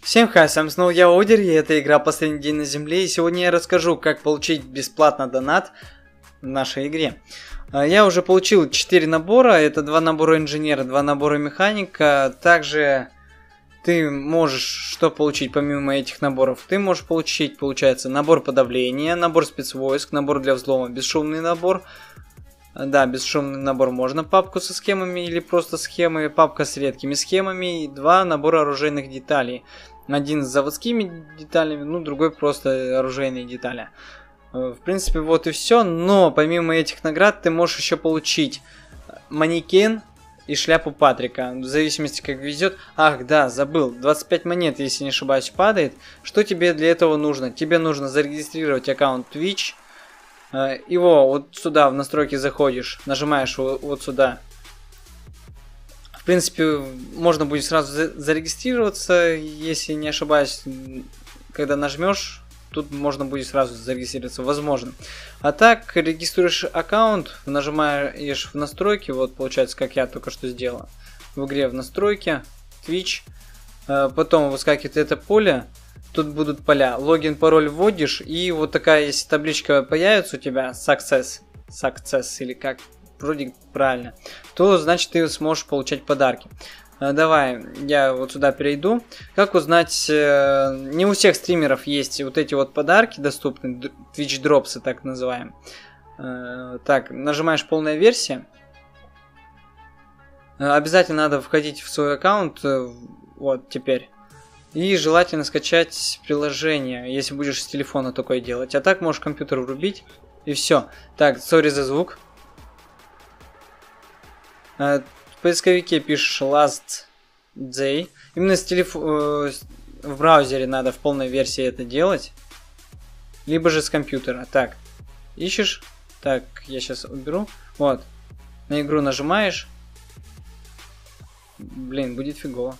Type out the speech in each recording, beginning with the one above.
Всем хай, с вами снова я, Одер, и это игра «Последний день на земле», и сегодня я расскажу, как получить бесплатно донат в нашей игре. Я уже получил 4 набора, это 2 набора инженера, 2 набора механика. Также ты можешь что получить помимо этих наборов? Ты можешь получить, получается, набор подавления, набор спецвойск, набор для взлома, бесшумный набор. Да, бесшумный набор можно, папку со схемами или просто схемы, папка с редкими схемами и 2 набора оружейных деталей. Один с заводскими деталями, ну другой просто оружейные детали. В принципе, вот и все, но помимо этих наград ты можешь еще получить манекен и шляпу Патрика, в зависимости как везет. Ах, да, забыл, 25 монет, если не ошибаюсь, падает. Что тебе для этого нужно? Тебе нужно зарегистрировать аккаунт Twitch. Его вот сюда в настройки заходишь, нажимаешь вот сюда. В принципе, можно будет сразу зарегистрироваться, если не ошибаюсь, когда нажмешь, тут можно будет сразу зарегистрироваться, возможно. А так, регистрируешь аккаунт, нажимаешь в настройки, вот получается, как я только что сделал. В игре в настройки, Twitch, потом выскакивает это поле. Тут будут поля. Логин, пароль вводишь, и вот такая, если табличка появится у тебя, success или как, вроде правильно, то значит ты сможешь получать подарки. Давай, я вот сюда перейду. Как узнать, не у всех стримеров есть вот эти вот подарки доступны, Twitch Drops так называем. Так, нажимаешь полная версия. Обязательно надо входить в свой аккаунт, вот теперь. И желательно скачать приложение, если будешь с телефона такое делать. А так можешь компьютер врубить, и все. Так, сори за звук. В поисковике пишешь Last Day. Именно с в браузере надо в полной версии это делать. Либо же с компьютера. Так, ищешь. Так, я сейчас уберу. Вот. На игру нажимаешь. Блин, будет фигово.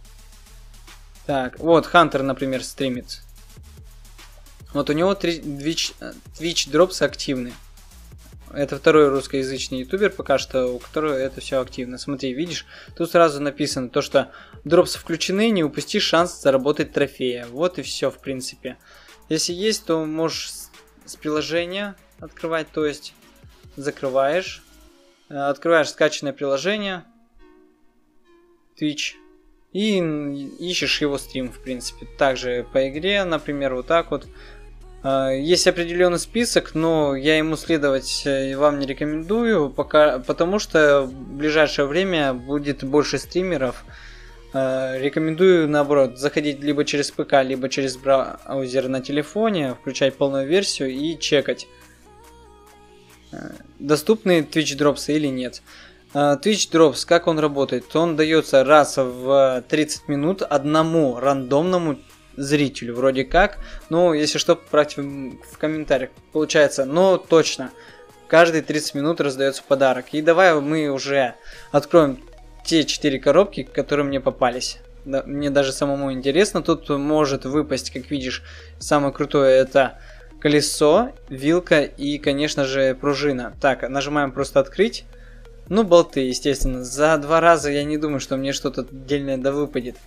Так, вот Хантер, например, стримит. Вот у него Twitch Drops активны. Это второй русскоязычный ютубер пока что, у которого это все активно. Смотри, видишь, тут сразу написано то, что дропсы включены, не упусти шанс заработать трофея. Вот и все, в принципе. Если есть, то можешь с приложения открывать, то есть закрываешь. Открываешь скачанное приложение Twitch. И ищешь его стрим, в принципе. Также по игре, например, вот так вот. Есть определенный список, но я ему следовать вам не рекомендую, потому что в ближайшее время будет больше стримеров. Рекомендую, наоборот, заходить либо через ПК, либо через браузер на телефоне, включать полную версию и чекать, доступны Twitch Drops или нет. Twitch Drops, как он работает? Он дается раз в 30 минут одному рандомному зрителю, вроде как. Но если что, поправьте в комментариях. Получается, но точно, каждые 30 минут раздается подарок. И давай мы уже откроем те 4 коробки, которые мне попались. Да, мне даже самому интересно. Тут может выпасть, как видишь, самое крутое это колесо, вилка и, конечно же, пружина. Так, нажимаем просто открыть. Ну, болты, естественно. За 2 раза я не думаю, что мне что-то отдельное да выпадет.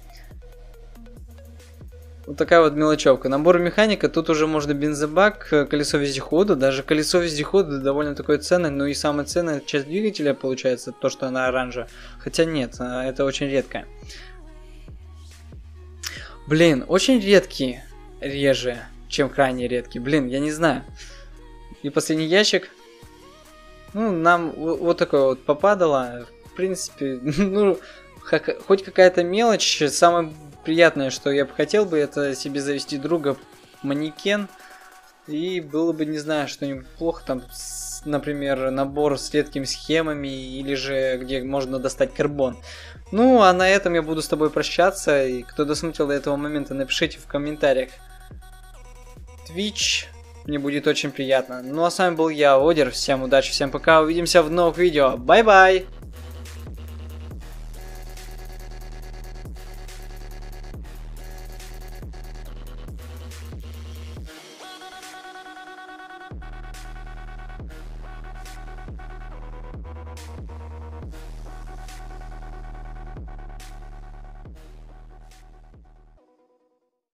Вот такая вот мелочевка. Набор механика, тут уже можно бензобак, колесо вездехода. Даже колесо вездехода довольно такое ценное. Ну и самая ценная часть двигателя получается, то, что она оранжевая. Хотя нет, это очень редкое. Блин, очень редкие. Реже, чем крайне редкие. Блин, я не знаю. И последний ящик. Ну, нам вот такое вот попадало. В принципе, ну, хоть какая-то мелочь. Самое приятное, что я бы хотел бы, это себе завести друга манекен. И было бы, не знаю, что-нибудь плохо. Там, например, набор с редкими схемами. Или же, где можно достать карбон. Ну, а на этом я буду с тобой прощаться. И кто досмотрел до этого момента, напишите в комментариях. Twitch. Мне будет очень приятно. Ну а с вами был я, Одер. Всем удачи, всем пока. Увидимся в новых видео. Бай-бай!